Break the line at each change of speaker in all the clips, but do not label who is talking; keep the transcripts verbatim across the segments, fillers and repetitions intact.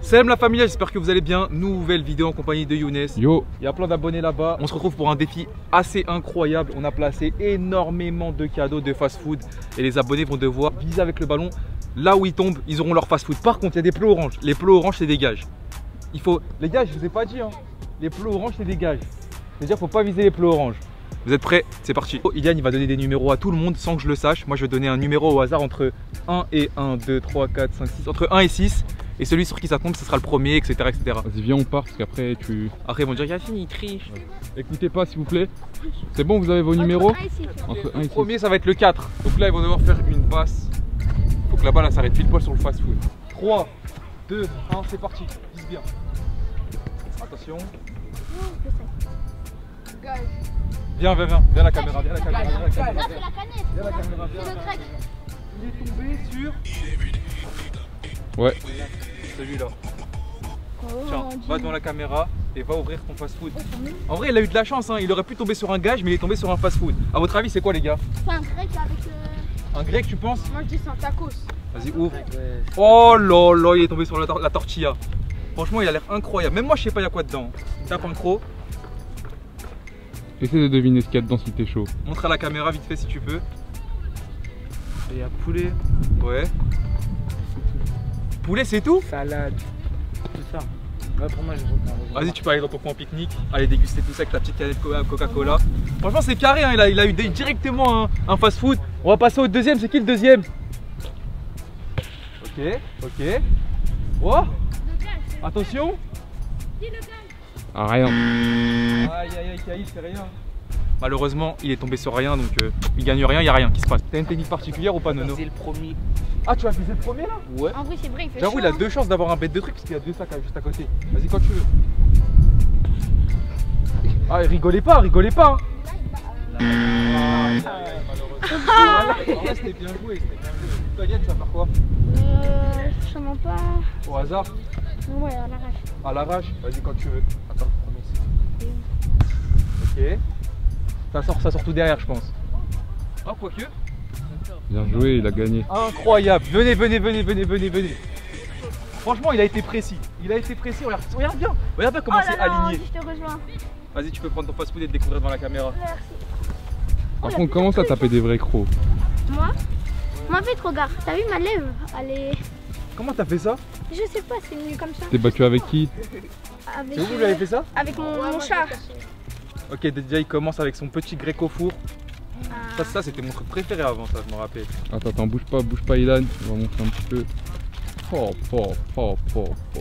Salam la famille, j'espère que vous allez bien. Nouvelle vidéo en compagnie de Younes.
Yo.
Il y a plein d'abonnés là-bas. On se retrouve pour un défi assez incroyable. On a placé énormément de cadeaux de fast-food et les abonnés vont devoir viser avec le ballon. Là où ils tombent, ils auront leur fast-food. Par contre, il y a des plots oranges. Les plots oranges, c'est des gages. Il faut... Les gars, je vous ai pas dit, hein. Les plots oranges, c'est des gages. C'est-à-dire qu'il ne faut pas viser les plots oranges. Vous êtes prêts? C'est parti. Ilian, il va donner des numéros à tout le monde sans que je le sache. Moi, je vais donner un numéro au hasard entre un et un, deux, trois, quatre, cinq, six. Entre un et six. Et celui sur qui ça tombe, ce sera le premier, et cetera et cetera.
Vas-y, viens, on part parce qu'après tu.
Après, ils vont dire Yacine, il triche.
Ouais. Écoutez pas, s'il vous plaît. C'est bon, vous avez vos numéros?
Entre un et six. Le premier, ça va être le quatre. Donc là, ils vont devoir faire une passe. Faut que la balle s'arrête pile poil sur le fast-food. trois, deux, un, c'est parti. Vise bien. Attention. Viens, viens, viens. Viens la caméra, viens la caméra. Viens la caméra.
Là, c'est la canette.
Viens la caméra.
C'est le grec.
Il est tombé sur.
Ouais.
Celui-là.
Oh,
Tiens,
Dieu.
va devant la caméra et va ouvrir ton fast-food. En vrai, il a eu de la chance, hein. Il aurait pu tomber sur un gage, mais il est tombé sur un fast-food. A votre avis, c'est quoi, les gars?
C'est un grec avec. Euh...
Un grec, tu penses?
Moi, je dis c'est un tacos.
Vas-y, ouvre. Oh là là, il est tombé sur la, tor la tortilla. Franchement, il a l'air incroyable. Même moi, je sais pas, il y a quoi dedans. Tape un croc.
Essaye de deviner ce qu'il y a dedans si t'es chaud.
Montre à la caméra vite fait si tu peux. Et il y a poulet. Ouais. Poulet, c'est tout?
Salade, tout ça. Ouais, pour moi, je reprends.
Vas-y, tu peux aller dans ton coin pique-nique, aller déguster tout ça avec ta petite canette Coca-Cola. Franchement, c'est carré, hein. il, a, il a eu directement un, un fast-food. On va passer au deuxième. C'est qui le deuxième? Ok, ok. Oh, attention.
Ah, rien.
Aïe, aïe, aïe, Caïd, c'est rien. Malheureusement, il est tombé sur rien, donc euh, il gagne rien, il n'y a rien qui se passe. T'as une technique particulière ou pas, Nono?
C'est le premier.
Ah, tu vas viser le premier là?
Ouais.
En vrai, c'est vrai, il fait
J'avoue,
chaud.
il a
hein.
deux chances d'avoir un bête de truc parce qu'il y a deux sacs juste à côté. Vas-y, quand tu veux. Ah, rigolez pas, rigolez pas. Hein. Ah, malheureusement. En vrai, c'était bien joué, c'était bien joué. Toi, Yann, tu vas faire quoi?
Euh. Je sais même pas.
Au hasard?
Ouais, à l'arrache.
À l'arrache? Vas-y, quand tu veux. Attends, ok. Ça sort, ça sort tout derrière, je pense. Ah, quoique.
Bien joué, il a gagné.
Incroyable. Venez, venez, venez, venez, venez, venez. Franchement, il a été précis. Il a été précis. Regarde, regarde bien. Regarde bien comment
Oh là
c'est
là,
aligné.
Je te rejoins.
Vas-y, tu peux prendre ton fast-food et te découvrir devant la caméra.
Merci.
Par contre, commence à taper des vrais crocs.
Moi Moi, vite, regarde. T'as vu ma lèvre? Elle est.
Comment t'as fait ça?
Je sais pas, c'est venu comme ça.
T'es battu avec qui?
Avec,
C'est vous, vous
euh,
l'avez fait ça?
Avec mon, mon chat.
Ok, déjà il commence avec son petit grec au four.
Ah.
Ça, ça c'était mon truc préféré avant, ça, je me rappelle.
Attends, attends, bouge pas, bouge pas, Ilan. On va montrer un petit peu. Oh, oh, oh, oh, oh.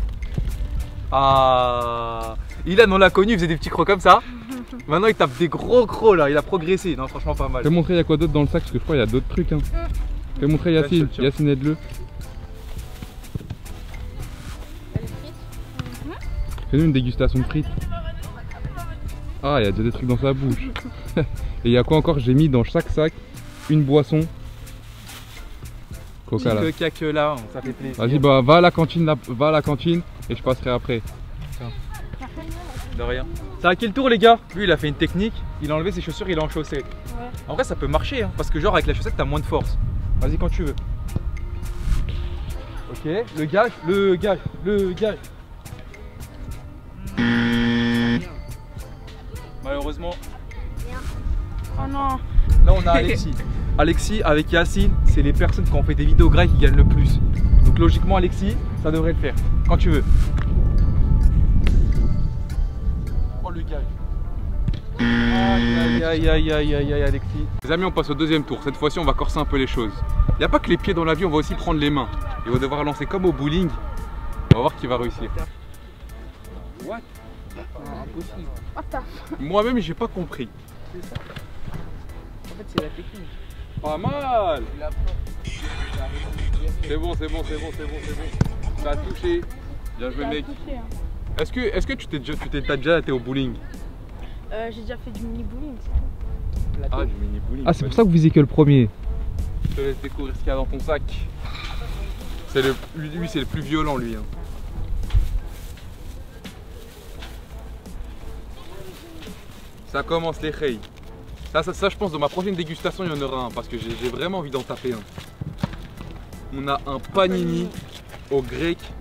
Ah, Ilan, on l'a connu, il faisait des petits crocs comme ça. Maintenant, il tape des gros crocs là, il a progressé. Non, franchement, pas mal.
Fais montrer, il y a quoi d'autre dans le sac parce que je crois qu'il y a d'autres trucs. Hein. Fais montrer Yacine,
Tiens.
Yacine, aide-le. Fais-nous une dégustation de frites. Ah, il y a déjà des trucs dans sa bouche. Et il y a quoi encore? J'ai mis dans chaque sac une boisson. Coca là.
Petit cac là, ça fait plaisir.
Vas-y, bah va à la cantine, là, va à la cantine et je passerai après.
De rien. C'est à quel tour, les gars? Lui, il a fait une technique, il a enlevé ses chaussures, il a en chaussettes.
Ouais.
En vrai, ça peut marcher, hein, parce que genre avec la chaussette, t'as moins de force. Vas-y quand tu veux. Ok, le gage, le gage, le gage. Malheureusement,
Oh non.
là on a Alexis. Alexis avec Yacine, c'est les personnes qui ont fait des vidéos grecs qui gagnent le plus. Donc logiquement, Alexis, ça devrait le faire. Quand tu veux. Oh le gage. Aïe aïe aïe aïe aïe aïe Alexis.
Les amis, on passe au deuxième tour. Cette fois-ci, on va corser un peu les choses. Il n'y a pas que les pieds dans la vie, on va aussi prendre les mains. Et on va devoir lancer comme au bowling. On va voir qui va réussir.
What?
Impossible.
Oh, t'as.
Moi-même, j'ai pas compris.
C'est ça. En fait, c'est la technique.
Pas mal.
Tu l'apprends.
C'est bon, c'est bon, c'est bon, c'est bon, c'est bon. T'as touché. Bien joué, mec.
Touché, hein.
Est-ce que, est-ce que tu t'es déjà, tu t'es, t'as déjà été au bowling?
Euh, J'ai déjà fait du mini bowling.
Ah, du mini bowling.
Ah, c'est pour ça que vous visez que le premier.
Je te laisse découvrir ce qu'il y a dans ton sac. C'est le, lui, lui c'est le plus violent, lui. Hein. Ça commence les reilles. Ça, ça, ça, je pense, dans ma prochaine dégustation, il y en aura un parce que j'ai vraiment envie d'en taper un. On a un panini au grec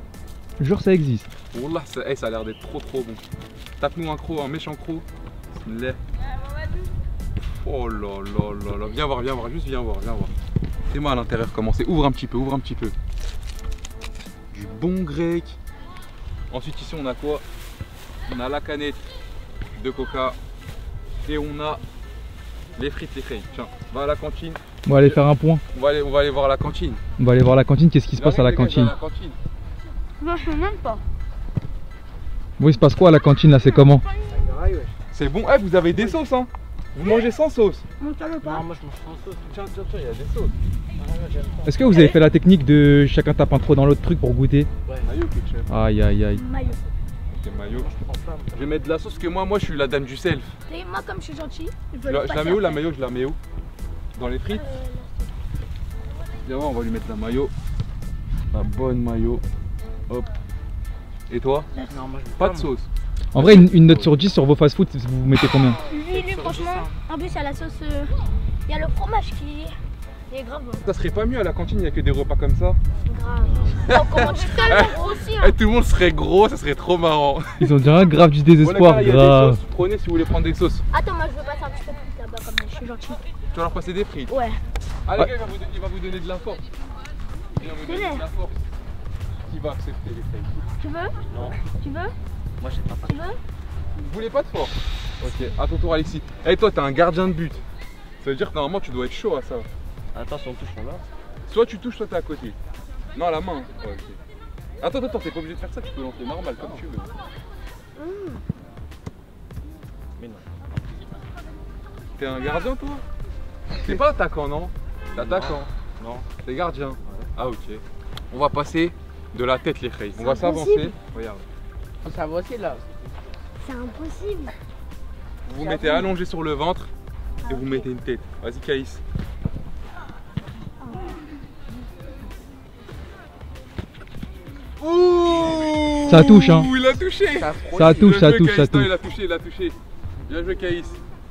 Jure, ça existe.
Wallah, ça, hey, ça a l'air d'être trop trop bon. Tape-nous un croc, un méchant croc. Bismillah. Oh là là là là. Viens voir, viens voir, juste viens voir, viens voir. Fais-moi à l'intérieur comment c'est. Ouvre un petit peu, ouvre un petit peu. Du bon grec. Ensuite ici on a quoi? On a la canette de coca. Et on a les frites, les frites. Tiens, va à la cantine.
On va aller faire un point.
On va aller, on va aller voir la cantine.
On va aller voir la cantine. Qu'est-ce qui se passe à la cantine?
La cantine.
Non, je sais même pas.
Bon, il se passe quoi à la cantine là? C'est comment?
C'est bon. Eh, vous avez des sauces, hein? Vous mangez sans sauce?
Mon tu veux pas?
Non, moi je mange sans sauce.
Tiens, tiens, tiens, il y a des sauces.
Ah, moi, j'aime pas.
Est-ce que vous avez fait la technique de chacun tape un trop dans l'autre truc pour goûter?
Ouais,
Mayo ketchup.
Aïe aïe aïe.
Maillot.
Ok, mayo.
je prends pas.
Je vais mettre de la sauce parce que moi, moi je suis la dame du self.
Et moi, comme je suis gentil, je
Je
veux
la,
le
je la
passer
mets où la
après.
mayo? Je la mets où? Dans les frites? Viens voir, on va lui mettre la mayo. La bonne mayo. Hop. Et toi?
Non, moi je veux
Pas de
moi.
sauce.
En vrai, une, une note sur dix sur vos fast-food, vous mettez combien?
Lui, lui, franchement, en plus, il y a la sauce. euh, Il y a le fromage qui il est grave.
Ça serait pas mieux à la cantine, il n'y a que des repas comme ça?
Grave. Oh, comment tu fais tellement grossi, hein.
Eh, tout le monde serait gros, ça serait trop marrant.
Ils ont déjà grave du
Bon, les
désespoir,
gars, il y a des
grave.
sauces. Prenez si vous voulez prendre des sauces.
Attends, moi, je veux passer un petit peu plus là-bas, comme je suis gentil.
Tu vas leur passer des frites.
Ouais.
Ah, les gars, il va vous, don- il va vous donner de la force. Il va vous donner
C'est
de la force. Qui va accepter les frites?
Tu veux?
Non,
Tu veux?
moi j'ai pas.
Tu veux?
Vous voulez pas de force? Ok, à ton tour, Alexis. Eh, toi, t'es un gardien de but. Ça veut dire que normalement, tu dois être chaud à ça.
Attention, touche ton là.
Soit tu touches, soit t'es à côté. Non, à la main. Ouais, ok. Attends, attends, t'es pas obligé de faire ça, tu peux lancer normal, comme tu veux.
Mais non.
T'es un gardien, toi? T'es pas attaquant, non? T'es attaquant.
Non.
T'es gardien. Ah, ok. On va passer de la tête, les reilles. On va
C'est
s'avancer.
impossible.
Regarde.
Ça va aussi là.
C'est impossible.
Vous vous mettez allongé sur le ventre et vous mettez une tête. Vas-y, Caïs. Ouh,
Ça touche, hein.
Il a touché.
Ça touche,
Bien
ça
joué,
touche,
Caïs.
ça
Non,
touche.
il a touché, il a touché. Bien joué, Caïs.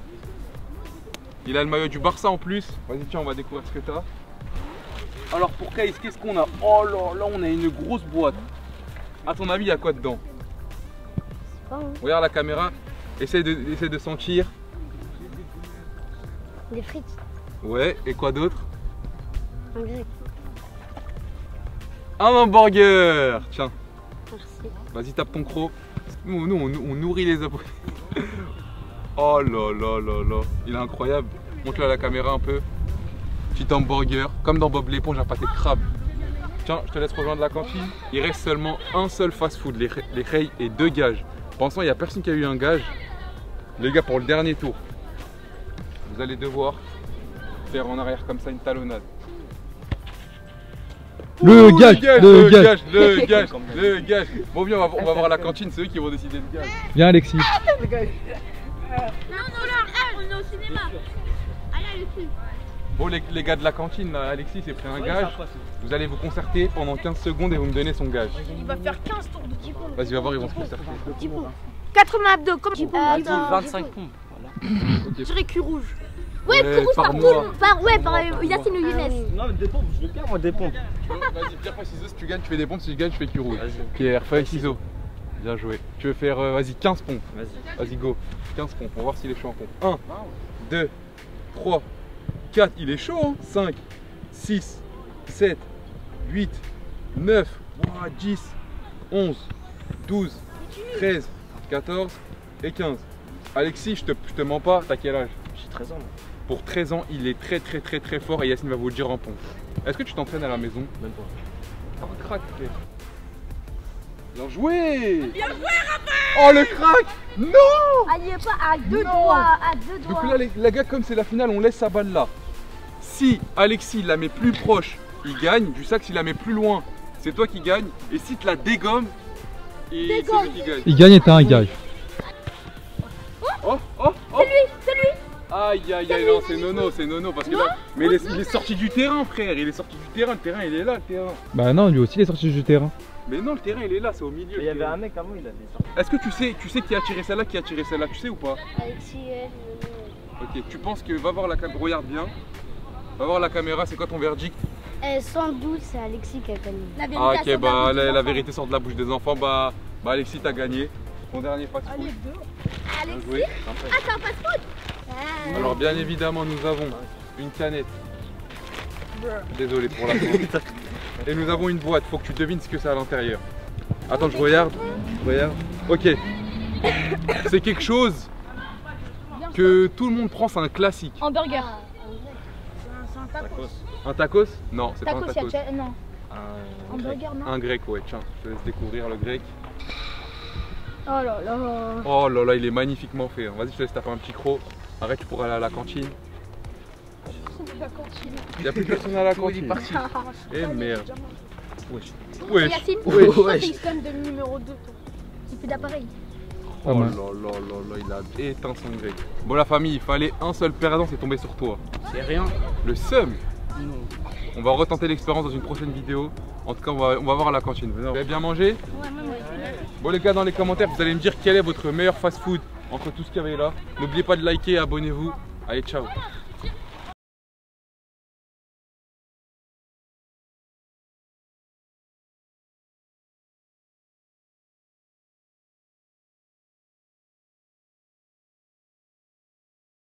Il a le maillot du Barça en plus. Vas-y, tiens, on va découvrir ce que t'as. Alors pour Caïs, qu'est-ce qu'on a? Oh là là, on a une grosse boîte. À ton avis, il y a quoi dedans?
Oh,
Regarde la caméra. Essaye de, essaye de sentir.
des frites.
Ouais, et quoi d'autre?
Un grec.
Un hamburger. Tiens,
Merci.
vas-y, tape ton croc. Nous, nous on, on nourrit les abonnés. Oh là là là là. Il est incroyable. Montre-le à la caméra un peu. Petit hamburger, comme dans Bob l'éponge à pâté de crabe. Tiens, je te laisse rejoindre la cantine. Il reste seulement un seul fast-food, les, les reilles et deux gages. Pensant, il n'y a personne qui a eu un gage. Les gars, pour le dernier tour, vous allez devoir faire en arrière comme ça une talonnade.
Le
Ouh,
gage, le
le
gage.
gage, le gage, le gage. Bon, viens, on va, on va voir la cantine, c'est eux qui vont décider le gage.
Viens, Alexis.
Non, non, là, on est au cinéma. Allez, Alexis.
Bon, les, les gars de la cantine, là, Alexis s'est pris un gage. Vous allez vous concerter pendant quinze secondes et vous me donnez son gage.
Il va faire quinze tours de Djibo.
Vas-y, va voir, ils vont se concerter.
Djibo. quatre-vingts abdos, comme Djibo.
Vas-y, vingt-cinq pompes. Voilà.
Ok.
Je dirais cul rouge. Ouais,
Ouais,
cul rouge par
par moi.
boule. Par, ouais, par euh, Yacine ou Younes.
Non, mais des pompes, je veux bien moi des pompes.
Vas-y, pierre, feuille, ciseaux, si tu gagnes, tu fais des pompes, si tu gagnes, tu fais cul rouge.
Vas-y.
Pierre, feuille, ciseaux. Bien joué. Tu veux faire, euh, vas-y, quinze pompes.
Vas-y.
Vas-y, go. quinze pompes, on va voir s'il est chaud en pompe. un, deux, trois, quatre, il est chaud, hein. cinq, six, sept, huit, neuf, dix, onze, douze, treize, quatorze et quinze. Alexis, je te, je te mens pas, t'as quel âge?
J'ai treize ans. Moi.
Pour treize ans, il est très très très très fort et Yacine va vous le dire en pompe. Est-ce que tu t'entraînes à la maison?
Même pas.
T'es un crack, frère. Bien joué! Bien joué, Raphaël! Oh le crack! Non!
Ah, il est pas à deux
Non.
doigts. À deux doigts.
Donc là, les, les gars, comme c'est la finale, on laisse sa balle là. Si Alexis la met plus proche, il gagne. Du sac, s'il la met plus loin, c'est toi qui gagne. Et si tu la dégommes, et c'est
Dégomme.
lui qui gagne.
Il gagne et t'as un gage.
Oh, oh, oh!
C'est lui, c'est lui.
Aïe aïe aïe, non, c'est Nono, c'est Nono. Parce que là, mais il est, il est sorti du terrain, frère. Il est sorti du terrain. Le terrain, il est là, le terrain.
Bah non, lui aussi il est sorti du terrain.
Mais non, le terrain, il est là, c'est au milieu.
Il y avait un mec à moi, il avait sorti.
Est-ce que tu sais, tu sais qui a tiré celle-là, qui a tiré celle-là, tu sais ou pas?
Alexis, elle,
Ok, tu penses que va voir la caméra, regarde bien. Va voir la caméra, c'est quoi ton verdict?
Eh, sans doute, c'est Alexis qui a gagné. La vérité,
Ah
elle
ok,
sort de la
bah
bouche
la,
des
la
enfants.
vérité sort de la bouche des enfants. Bah, bah Alexis, t'as gagné. Ton dernier fast-food. Bien
Alexis
joué.
Ah, c'est un fast-food Ah.
Alors bien évidemment, nous avons une canette. Désolé pour la fin. Et nous avons une boîte. Faut que tu devines ce que c'est à l'intérieur. Attends, je regarde. Je regarde. Ok. C'est quelque chose que tout le monde prend, c'est un classique.
Hamburger. C'est un tacos.
Un tacos? Non, c'est pas un
Tacos,
tacos.
il y a déjà- non.
Un...
Hamburger, non.
un grec, ouais. Tiens, je te laisse découvrir le grec.
Oh là là.
Oh là là, il est magnifiquement fait. Vas-y, je te laisse taper un petit croc. Arrête, tu pourras aller à la cantine. Il n'y a plus personne à la cantine. Eh merde. Wesh. Wesh.
Yacine,
Wesh.
toi, t'es comme de numéro deux, toi. Il fait d'appareil.
Oh là là là là, il a éteint son grec. Bon la famille, il fallait un seul perdant, c'est tombé sur toi.
C'est rien.
Le seum.
Non.
On va retenter l'expérience dans une prochaine vidéo. En tout cas, on va, on va voir à la cantine. Vous avez bien mangé?
Ouais, même.
Bon les gars, dans les commentaires, vous allez me dire quel est votre meilleur fast-food entre tout ce qu'il y avait là. N'oubliez pas de liker et abonnez-vous. Allez, ciao.